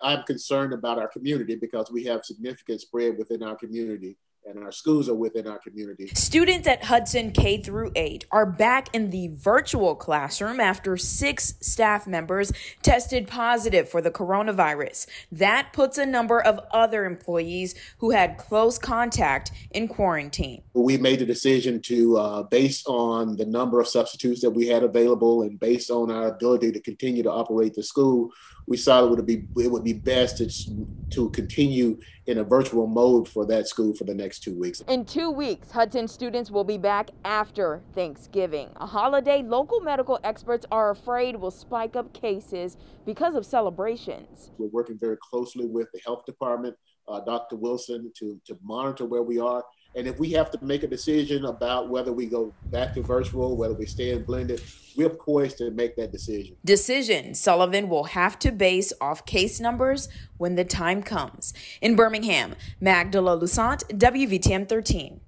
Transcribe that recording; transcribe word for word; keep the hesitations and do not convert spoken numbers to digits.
I'm concerned about our community because we have significant spread within our community, and our schools are within our community. Students at Hudson K through eight are back in the virtual classroom after six staff members tested positive for the coronavirus. That puts a number of other employees who had close contact in quarantine. We made the decision to, uh, based on the number of substitutes that we had available and based on our ability to continue to operate the school, we saw it would be it would be best to, to continue in a virtual mode for that school for the next two weeks. In two weeks, Hudson students will be back after Thanksgiving, a holiday local medical experts are afraid will spike up cases because of celebrations. We're working very closely with the health department, uh, Doctor Wilson, to, to monitor where we are. And if we have to make a decision about whether we go back to virtual, whether we stay in blended, we're poised to make that decision. Decision Sullivan will have to base off case numbers when the time comes. In Birmingham, Magdala Lusant, W V T M thirteen.